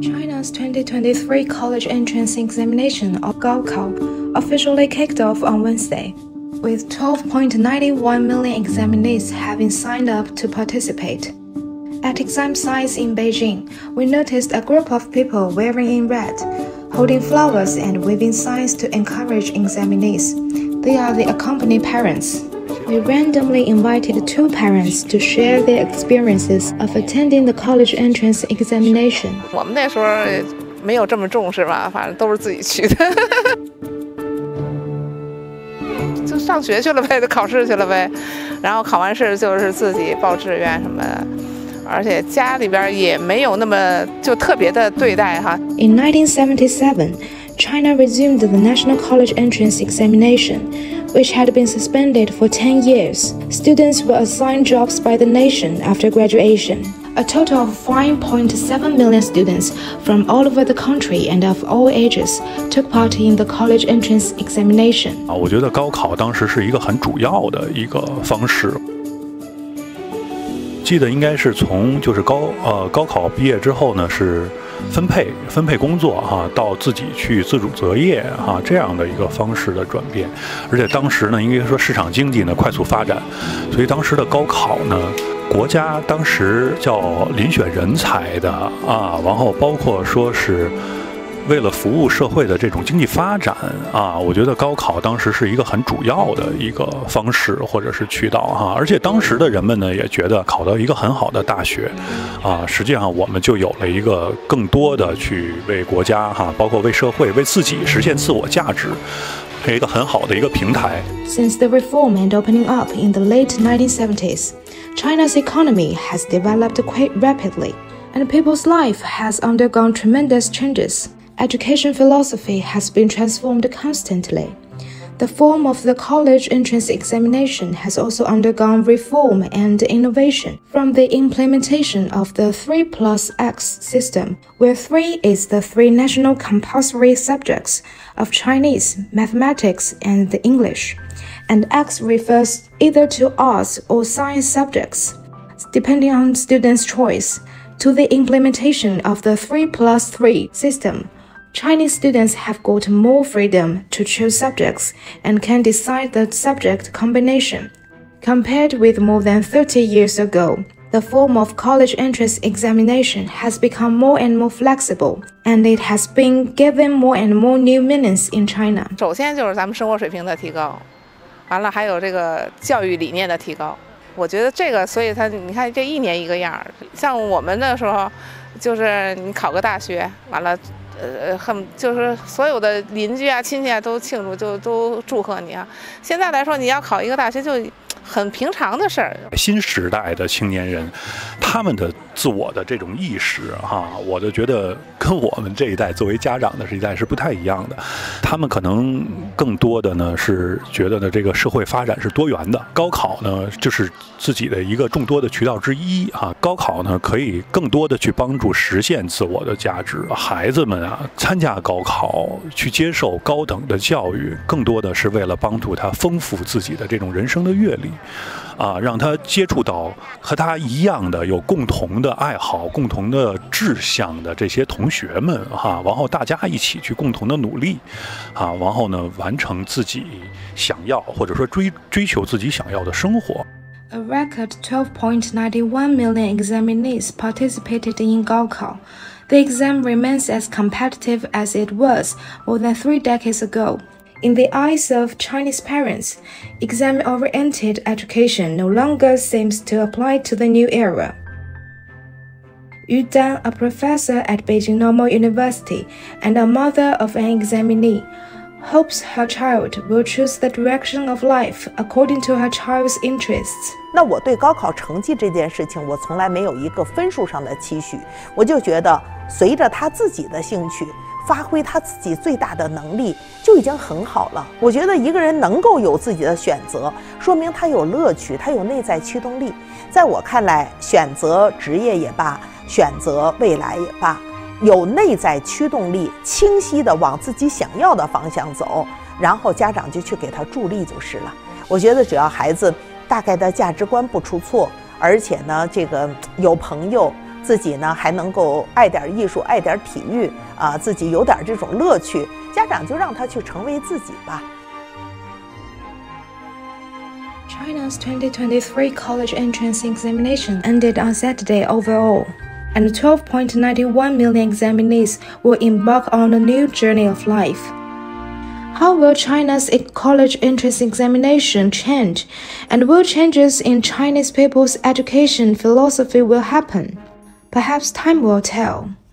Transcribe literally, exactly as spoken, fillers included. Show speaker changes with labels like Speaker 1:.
Speaker 1: China's twenty twenty-three college entrance examination or gaokao officially kicked off on Wednesday, with twelve point nine one million examinees having signed up to participate. At exam sites in Beijing, we noticed a group of people wearing in red, holding flowers and waving signs to encourage examinees. They are the accompanied parents. We randomly invited two parents to share their experiences of attending the college entrance examination.
Speaker 2: 我们那时候没有这么重视吧，反正都是自己去的，就上学去了呗，就考试去了呗，然后考完试就是自己报志愿什么的，而且家里边也没有那么就特别的对待哈。
Speaker 1: In nineteen seventy-seven, China resumed the national college entrance examination, which had been suspended for ten years. Students were assigned jobs by the nation after graduation. A total of five point seven million students from all over the country and of all ages took part in the college entrance examination.
Speaker 3: 啊，我觉得高考当时是一个很主要的一个方式。记得应该是从就是高呃高考毕业之后呢，是分配分配工作哈、啊，到自己去自主择业哈、啊、这样的一个方式的转变。而且当时呢，应该说市场经济呢快速发展，所以当时的高考呢，国家当时叫遴选人才的啊，然后包括说是为了服务社会的这种经济发展啊，我觉得高考当时是一个很主要的一个方式或者是渠道哈、啊。而且当时的人们呢也觉得考到一个很好的大学啊，实际上我们就有了一个更多的去为国家哈、啊，包括为社会、为自己实现自我价值。是一个很好的一个平台。
Speaker 1: Since the reform and opening up in the late nineteen seventies, China's economy has developed quite rapidly, and people's life has undergone tremendous changes. Education philosophy has been transformed constantly. The form of the college entrance examination has also undergone reform and innovation, from the implementation of the three plus X system, where three is the three national compulsory subjects of Chinese, mathematics, and English, and X refers either to arts or science subjects, depending on students' choice, to the implementation of the three plus three system. Chinese students have got more freedom to choose subjects and can decide the subject combination. Compared with more than thirty years ago, the form of college entrance examination has become more and more flexible, and it has been given more and more new meanings in China.
Speaker 2: 首先就是咱们生活水平的提高，完了还有这个教育理念的提高。我觉得这个，所以他你看这一年一个样，像我们那时候，就是你考个大学，完了。 呃，很就是所有的邻居啊、亲戚啊都庆祝，就都祝贺你啊。现在来说，你要考一个大学就很平常的事儿。
Speaker 3: 新时代的青年人，他们的自我的这种意识哈，我就觉得跟我们这一代作为家长的这一代是不太一样的。他们可能更多的呢是觉得呢这个社会发展是多元的，高考呢就是自己的一个众多的渠道之一哈。高考呢可以更多的去帮助实现自我的价值，孩子们。 啊，参加高考去接受高等的教育，更多的是为了帮助他丰富自己的这种人生的阅历，啊，让他接触到和他一样的有共同的爱好、共同的志向的这些同学们哈、啊，然后大家一起去共同的努力，啊，然后呢完成自己想要或者说追追求自己想要的生活。
Speaker 1: A record twelve point nine one million examinees participated in gaokao. The exam remains as competitive as it was more than three decades ago. In the eyes of Chinese parents, exam-oriented education no longer seems to apply to the new era. Yu Dan, a professor at Beijing Normal University and a mother of an examinee, hopes her child will choose the direction of life according to her child's interests.
Speaker 4: 那我对高考成绩这件事情，我从来没有一个分数上的期许，我就觉得随着他自己的兴趣，发挥他自己最大的能力，就已经很好了。我觉得一个人能够有自己的选择，说明他有乐趣，他有内在驱动力。在我看来，选择职业也罢，选择未来也罢，有内在驱动力，清晰的往自己想要的方向走，然后家长就去给他助力就是了。我觉得只要孩子大概的价值观不出错，而且呢，这个有朋友， 自己呢还能够爱点艺术，爱点体育啊，自己有点这种乐趣，家长就让他去成为自己吧。
Speaker 1: China's twenty twenty-three college entrance examination ended on Saturday overall, and twelve point nine one million examinees will embark on a new journey of life. How will China's college entrance examination change, and will changes in Chinese people's education philosophy will happen? Perhaps time will tell.